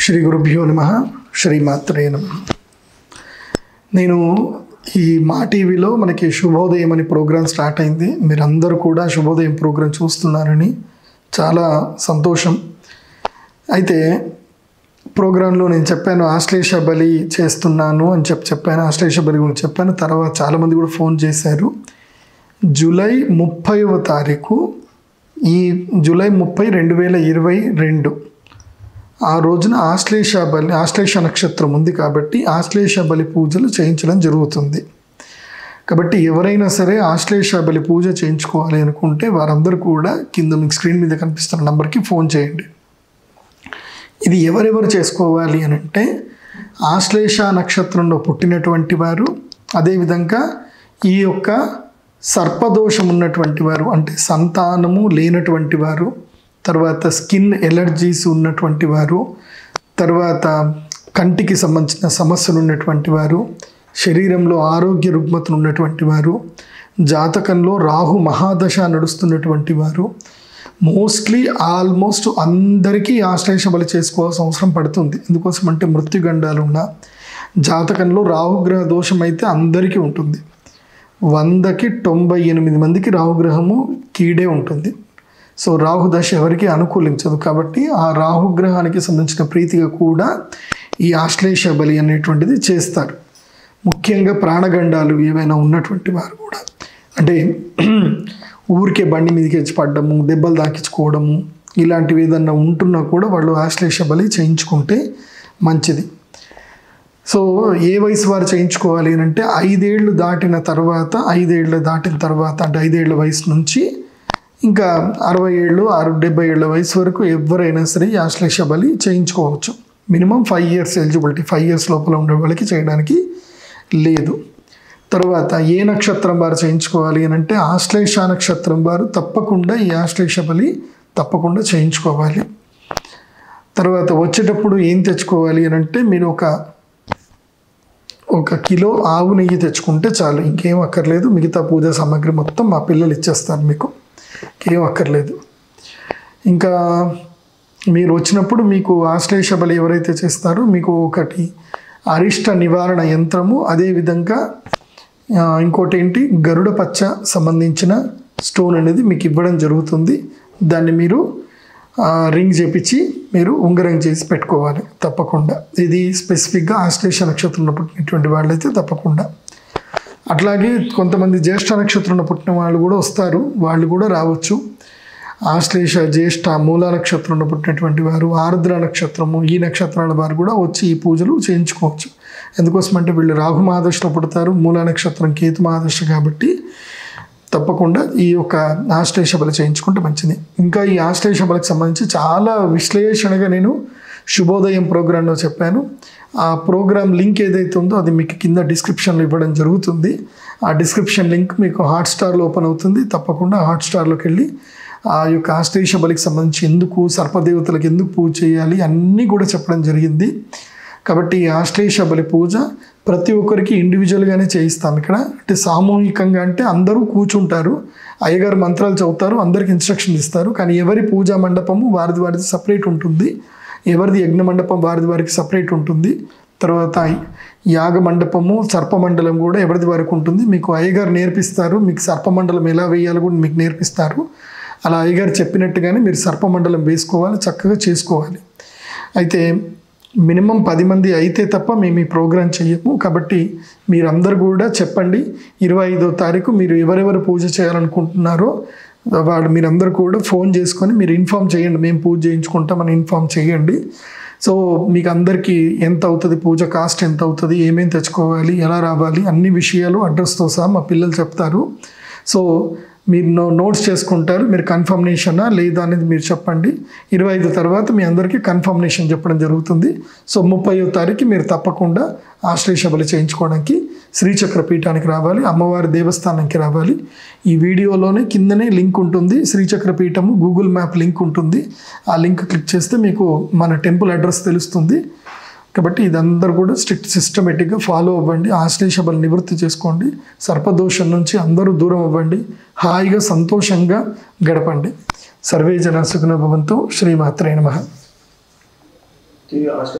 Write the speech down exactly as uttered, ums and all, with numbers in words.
శ్రీ గురుభ్యో నమః. శ్రీమాత్రే నమః. నేను ఈ మా టీవీలో మనకి శుభోదయం అనే ప్రోగ్రాం స్టార్ట్ అయింది. మీరందరూ కూడా శుభోదయం ప్రోగ్రాం చూస్తున్నారని చాలా సంతోషం. అయితే ప్రోగ్రాంలో నేను చెప్పాను ఆశ్లేష బలి చేస్తున్నాను అని చెప్పి చెప్పాను ఆశ్లేష బలి గురించి చెప్పాను. తర్వాత చాలామంది కూడా ఫోన్ చేశారు. జూలై ముప్పైవ తారీఖు ఈ జూలై ముప్పై రెండు వేల ఇరవై రెండు ఆ రోజున ఆశ్లేష బలి ఆశ్లేష నక్షత్రం ఉంది కాబట్టి ఆశ్లేష బలి పూజలు చేయించడం జరుగుతుంది. కాబట్టి ఎవరైనా సరే ఆశ్లేష బలి పూజ చేయించుకోవాలి అనుకుంటే వారందరూ కూడా కింద మీకు స్క్రీన్ మీద కనిపిస్తున్న నంబర్కి ఫోన్ చేయండి. ఇది ఎవరెవరు చేసుకోవాలి అని అంటే ఆశ్లేష నక్షత్రంలో పుట్టినటువంటి వారు, అదేవిధంగా ఈ యొక్క సర్పదోషం ఉన్నటువంటి వారు అంటే సంతానము లేనటువంటి వారు, తర్వాత స్కిన్ ఎలర్జీస్ ఉన్నటువంటి వారు, తర్వాత కంటికి సంబంధించిన సమస్యలు ఉన్నటువంటి వారు, శరీరంలో ఆరోగ్య రుగ్మతలు ఉన్నటువంటి వారు, జాతకంలో రాహు మహాదశ నడుస్తున్నటువంటి వారు, మోస్ట్లీ ఆల్మోస్ట్ అందరికీ ఆశ్లేష బలి చేసుకోవాల్సిన అవసరం పడుతుంది. ఎందుకోసం అంటే మృత్యుగండాలు ఉన్న జాతకంలో రాహుగ్రహ దోషం అయితే అందరికీ ఉంటుంది. వందకి తొంభై ఎనిమిది మందికి రాహుగ్రహము కీడే ఉంటుంది. సో రాహుదశ ఎవరికి అనుకూలించదు. కాబట్టి ఆ రాహుగ్రహానికి సంబంధించిన ప్రీతిగా కూడా ఈ ఆశ్లేష బలి అనేటువంటిది చేస్తారు. ముఖ్యంగా ప్రాణగండాలు ఏవైనా ఉన్నటువంటి వారు కూడా, అంటే ఊరికే బండి మీదకి వచ్చి పడ్డము, దెబ్బలు తాకించుకోవడము, ఇలాంటివి ఏదన్నా ఉంటున్నా కూడా వాళ్ళు ఆశ్లేష బలి చేయించుకుంటే మంచిది. సో ఏ వయసు వారు చేయించుకోవాలి అని అంటే ఐదేళ్ళు దాటిన తర్వాత ఐదేళ్ళు దాటిన తర్వాత అంటే ఐదేళ్ల వయసు నుంచి ఇంకా అరవై ఏళ్ళు ఆరు డెబ్బై ఏళ్ళ వయసు వరకు ఎవరైనా సరే ఈ ఆశ్లేష బలి చేయించుకోవచ్చు. Minimum five years eligibility, five years లోపల ఉండే వాళ్ళకి చేయడానికి లేదు. తర్వాత ఏ నక్షత్రం వారు చేయించుకోవాలి అని అంటే ఆశ్లేష నక్షత్రం వారు తప్పకుండా ఈ ఆశ్లేష బలి తప్పకుండా చేయించుకోవాలి. తర్వాత వచ్చేటప్పుడు ఏం తెచ్చుకోవాలి అని అంటే మీరు ఒక ఒక కిలో ఆవు నెయ్యి తెచ్చుకుంటే చాలు, ఇంకేం అక్కర్లేదు. మిగతా పూజా సామాగ్రి మొత్తం మా పిల్లలు ఇచ్చేస్తారు, మీకు ఏం అక్కర్లేదు. ఇంకా మీరు వచ్చినప్పుడు మీకు ఆశ్లేష బలి ఎవరైతే చేస్తారో మీకు ఒకటి అరిష్ట నివారణ యంత్రము, అదేవిధంగా ఇంకోటి ఏంటి గరుడ పచ్చ సంబంధించిన స్టోన్ అనేది మీకు ఇవ్వడం జరుగుతుంది. దాన్ని మీరు రింగ్ చేపించి మీరు ఉంగరం చేసి పెట్టుకోవాలి తప్పకుండా. ఇది స్పెసిఫిక్గా ఆశ్లేష నక్షత్రంలో పుట్టినటువంటి వాళ్ళైతే తప్పకుండా. అట్లాగే కొంతమంది జ్యేష్ఠ నక్షత్రంలో పుట్టిన వాళ్ళు కూడా వస్తారు, వాళ్ళు కూడా రావచ్చు. ఆశ్లేష, జ్యేష్ఠ, మూల నక్షత్రంలో పుట్టినటువంటి వారు, ఆర్ద్ర నక్షత్రము, ఈ నక్షత్రాల వారు కూడా వచ్చి ఈ పూజలు చేయించుకోవచ్చు. ఎందుకోసం అంటే వీళ్ళు రాహు మహాదశలో పుడతారు, మూల నక్షత్రం కేతు మహాదశ, కాబట్టి తప్పకుండా ఈ యొక్క ఆశ్లేష బలి చేయించుకుంటే మంచిది. ఇంకా ఈ ఆశ్లేష బలికి సంబంధించి చాలా విశ్లేషణగా నేను శుభోదయం ప్రోగ్రాంలో చెప్పాను. ఆ ప్రోగ్రామ్ లింక్ ఏదైతే ఉందో అది మీకు కింద డిస్క్రిప్షన్లో ఇవ్వడం జరుగుతుంది. ఆ డిస్క్రిప్షన్ లింక్ మీకు హాట్స్టార్లో ఓపెన్ అవుతుంది. తప్పకుండా హాట్స్టార్లోకి వెళ్ళి ఆ యొక్క ఆశ్లేష బలికి సంబంధించి ఎందుకు, సర్పదేవతలకు ఎందుకు పూజ చేయాలి అన్నీ కూడా చెప్పడం జరిగింది. కాబట్టి ఈ ఆశ్లేష బలి పూజ ప్రతి ఒక్కరికి ఇండివిజువల్గానే చేయిస్తాం ఇక్కడ. అంటే సామూహికంగా అంటే అందరూ కూర్చుంటారు, అయ్యగారు మంత్రాలు చదువుతారు, అందరికి ఇన్స్ట్రక్షన్ ఇస్తారు. కానీ ఎవరి పూజా మండపము వారిది వారిది సపరేట్ ఉంటుంది, ఎవరిది యజ్ఞ మండపం వారిది వారికి సపరేట్ ఉంటుంది. తర్వాత యాగ మండపము, సర్పమండలం కూడా ఎవరిది వారికి ఉంటుంది. మీకు అయ్యగారు నేర్పిస్తారు, మీకు సర్పమండలం ఎలా వేయాలో కూడా మీకు నేర్పిస్తారు. అలా అయ్యగారు చెప్పినట్టుగానే మీరు సర్పమండలం వేసుకోవాలి, చక్కగా చేసుకోవాలి. అయితే మినిమం పది మంది అయితే తప్ప మేము ఈ ప్రోగ్రాం చెయ్యము. కాబట్టి మీరందరూ కూడా చెప్పండి. ఇరవై ఐదో తారీఖు మీరు ఎవరెవరు పూజ చేయాలనుకుంటున్నారో వాడు మీరందరూ కూడా ఫోన్ చేసుకొని మీరు ఇన్ఫామ్ చేయండి, మేము పూజ చేయించుకుంటామని ఇన్ఫామ్ చేయండి. సో మీకు అందరికీ ఎంత అవుతుంది, పూజ కాస్ట్ ఎంత అవుతుంది, ఏమేమి తెచ్చుకోవాలి, ఎలా రావాలి, అన్ని విషయాలు అడ్రస్తో సహా మా పిల్లలు చెప్తారు. సో మీరు నో నోట్స్ చేసుకుంటారు. మీరు కన్ఫర్మేషనా లేదా అనేది మీరు చెప్పండి. ఇరవై ఐదు తర్వాత మీ అందరికీ కన్ఫర్మేషన్ చెప్పడం జరుగుతుంది. సో ముప్పైవ తారీఖు మీరు తప్పకుండా ఆశ్లేష బలి చేయించుకోవడానికి శ్రీచక్ర పీఠానికి రావాలి, అమ్మవారి దేవస్థానానికి రావాలి. ఈ వీడియోలోనే కిందనే లింక్ ఉంటుంది, శ్రీచక్ర పీఠము గూగుల్ మ్యాప్ లింక్ ఉంటుంది. ఆ లింక్ క్లిక్ చేస్తే మీకు మన టెంపుల్ అడ్రస్ తెలుస్తుంది. కాబట్టి ఇదందరూ కూడా స్ట్రిక్ట్ సిస్టమేటిక్గా ఫాలో అవ్వండి. ఆశ్లేష బలి నివృత్తి చేసుకోండి. సర్పదోషం నుంచి అందరూ దూరం అవ్వండి. హాయిగా సంతోషంగా గడపండి. సర్వే జన సుఖినో భవంతు. శ్రీమాత్రే నమః.